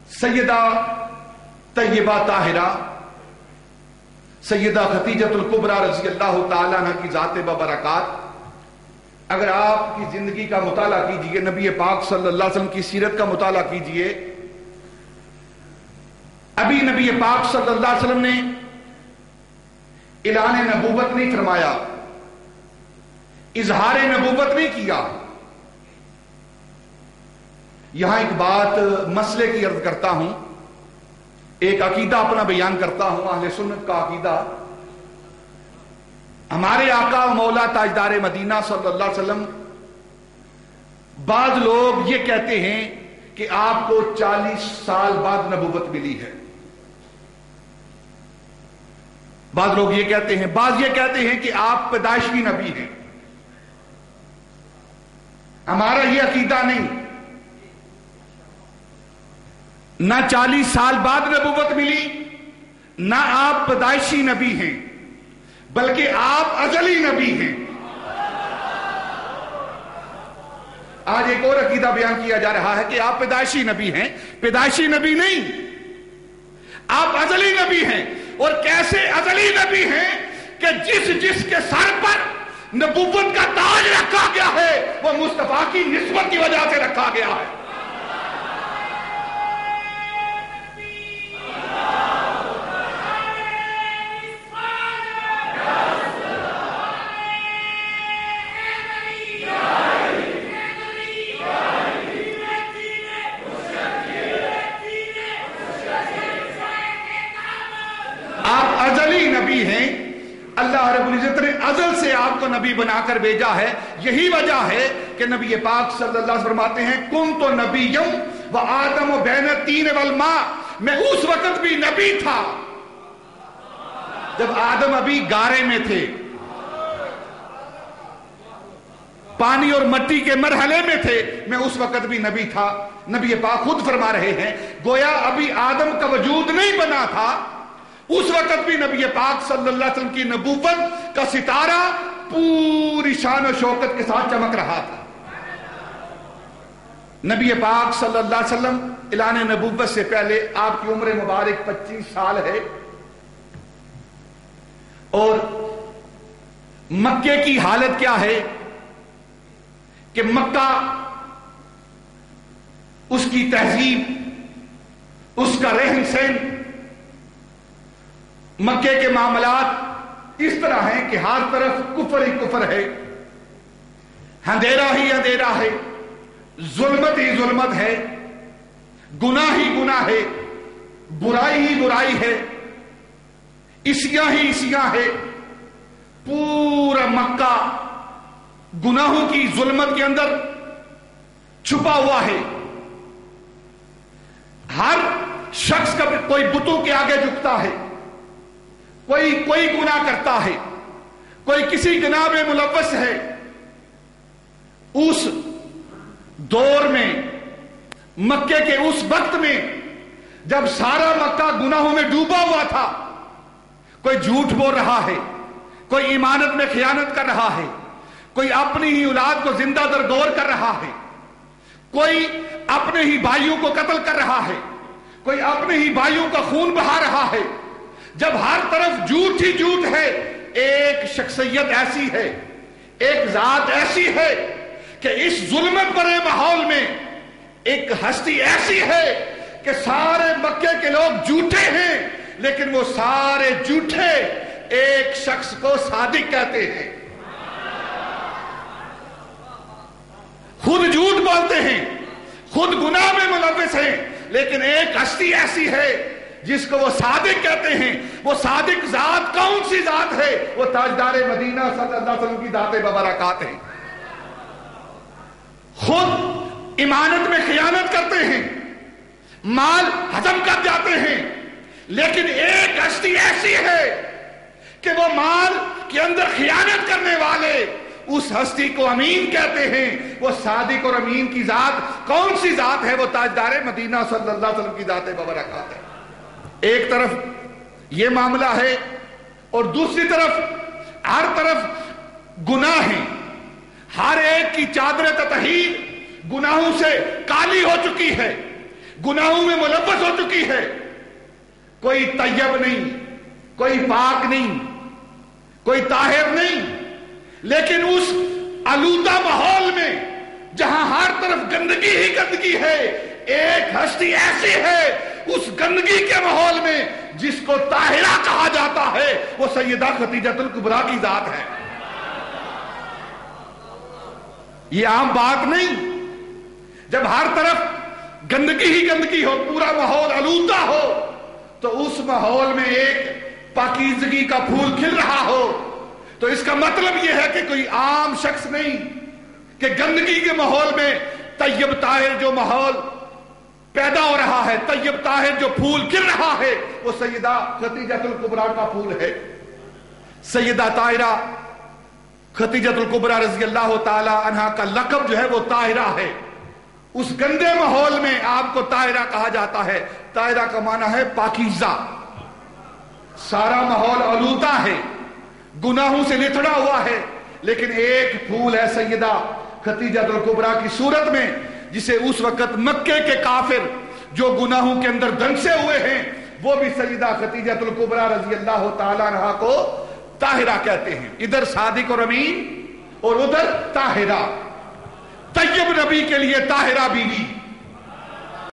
سیدہ طیبہ طاہرہ سیدہ خدیجۃ الکبریٰ رضی اللہ تعالیٰ عنہ کی ذات ببرکات، اگر آپ کی زندگی کا مطالعہ کیجئے، نبی پاک صلی اللہ علیہ وسلم کی سیرت کا مطالعہ کیجئے، ابھی نبی پاک صلی اللہ علیہ وسلم نے اعلان نبوت نہیں فرمایا، اظہار نبوت نہیں کیا۔ یہاں ایک بات مسئلے کی عرض کرتا ہوں، ایک عقیدہ اپنا بیان کرتا ہوں، اہل سنت کا عقیدہ۔ ہمارے آقا و مولا تاجدار مدینہ صلی اللہ علیہ وسلم، بعض لوگ یہ کہتے ہیں کہ آپ کو 40 سال بعد نبوت ملی ہے، بعض لوگ یہ کہتے ہیں، بعض یہ کہتے ہیں کہ آپ پیدائشی نبی ہیں۔ ہمارا یہ عقیدہ نہیں، نہ 40 سال بعد نبوت ملی، نہ آپ پیدائشی نبی ہیں، بلکہ آپ ازلی نبی ہیں۔ آج ایک اور عقیدہ بیان کیا جا رہا ہے کہ آپ پیدائشی نبی ہیں، پیدائشی نبی نہیں، آپ ازلی نبی ہیں۔ اور کیسے ازلی نبی ہیں کہ جس کے سر پر نبوت کا تاج رکھا گیا ہے وہ مصطفیٰ کی نسبت کی وجہ سے رکھا گیا ہے۔ نبی ہیں، اللہ رب العزت نے ازل سے آپ کو نبی بنا کر بھیجا ہے۔ یہی وجہ ہے کہ نبی پاک صلی اللہ علیہ وسلم فرماتے ہیں کنت نبیم و آدم بین الطین والماء، میں اس وقت بھی نبی تھا جب آدم ابھی گارے میں تھے، پانی اور مٹی کے مرحلے میں تھے، میں اس وقت بھی نبی تھا۔ نبی پاک خود فرما رہے ہیں گویا ابھی آدم کا وجود نہیں بنا تھا، اس وقت بھی نبی پاک صلی اللہ علیہ وسلم کی نبوت کا ستارہ پوری شان و شوکت کے ساتھ چمک رہا تھا۔ نبی پاک صلی اللہ علیہ وسلم اعلان نبوت سے پہلے آپ کی عمر مبارک 25 سال ہے، اور مکے کی حالت کیا ہے کہ مکہ، اس کی تہذیب، اس کا رہن سہن، مکے کے معاملات اس طرح ہیں کہ ہر طرف کفر ہی کفر ہے، اندھیرا ہی اندھیرا ہے، ظلمت ہی ظلمت ہے، گناہ ہی گناہ ہے، برائی ہی برائی ہے، عصیاں ہی عصیاں ہے۔ پورا مکہ گناہوں کی ظلمت کے اندر چھپا ہوا ہے۔ ہر شخص کا کوئی بتوں کے آگے جھکتا ہے، کوئی گناہ کرتا ہے، کوئی کسی گناہ میں ملوث ہے۔ اس دور میں، مکے کے اس وقت میں جب سارا مکہ گناہوں میں ڈوبا ہوا تھا، کوئی جھوٹ بول رہا ہے، کوئی ایمانت میں خیانت کر رہا ہے، کوئی اپنی ہی اولاد کو زندہ دردور کر رہا ہے، کوئی اپنے ہی بھائیوں کو قتل کر رہا ہے، کوئی اپنے ہی بھائیوں کا خون بہا رہا ہے۔ جب ہر طرف جھوٹ ہی جھوٹ ہے، ایک شخصیت ایسی ہے، ایک ذات ایسی ہے کہ اس ظلمت بھرے ماحول میں ایک ہستی ایسی ہے کہ سارے مکے کے لوگ جھوٹے ہیں، لیکن وہ سارے جھوٹے ایک شخص کو صادق کہتے ہیں۔ خود جھوٹ بولتے ہیں، خود گناہ میں ملوث ہیں، لیکن ایک ہستی ایسی ہے جس کو وہ صادق کہتے ہیں۔ وہ صادق ذات کون سی ذات ہے؟ وہ تاجدار مدینہ صلی اللہ علیہ وسلم کی ذات ببرکات ہے۔ خود ایمانت میں خیانت کرتے ہیں، مال ہضم کر جاتے ہیں، لیکن ایک ہستی ایسی ہے کہ وہ مال کے اندر خیانت کرنے والے اس ہستی کو امین کہتے ہیں۔ وہ صادق اور امین کی ذات کون سی ذات ہے؟ وہ تاجدار مدینہ صلی اللہ علیہ وسلم کی ذات ببرکات ہے۔ ایک طرف یہ معاملہ ہے، اور دوسری طرف ہر طرف گناہ ہیں، ہر ایک کی چادر تطہیر گناہوں سے کالی ہو چکی ہے۔ गुनाहों में मुलव्वस हो चुकी है। कोई तैयब नहीं, कोई पाक नहीं, कोई ताहिर नहीं, लेकिन उस आलूदा माहौल में जहां हर तरफ गंदगी ही गंदगी है, एक हस्ती ऐसी है उस गंदगी के माहौल में जिसको ताहिरा कहा जाता है, वो सैयदा खतीजतुल कुबरा की जात है। ये आम बात नहीं। जब हर तरफ गंदगी ही गंदगी हो, पूरा माहौल आलूदा हो, तो उस माहौल में एक पाकीज़गी का फूल खिल रहा हो, तो इसका मतलब यह है कि कोई आम शख्स नहीं कि गंदगी के माहौल में तैयब ताहिर जो माहौल पैदा हो रहा है, तैयब ताहिर जो फूल खिल रहा है, वो सैयदा खतीजतुल कुबरा का फूल है। सैयदा ताहिरा खतीजतुल कुबरा रज़ी अल्लाह ताला अन्हा का लक़ब जो है वो ताहिरा है। उस गंदे माहौल में आपको ताहिरा कहा जाता है। ताहिरा का माना है पाकीज़ा। सारा माहौल आलूदा है, गुनाहों से लिथड़ा हुआ है, लेकिन एक फूल है सैयदा खतीजतुल कुबरा की सूरत में, जिसे उस वक्त मक्के के काफिर जो गुनाहों के अंदर दंसे हुए हैं, वो भी सैयदा खतीजतुल कुबरा रज़ी अल्लाह ताला अन्हा को ताहिरा कहते हैं। इधर सादिक और अमीन और उधर ताहिरा। तैयब नबी के लिए ताहिरा बीवी,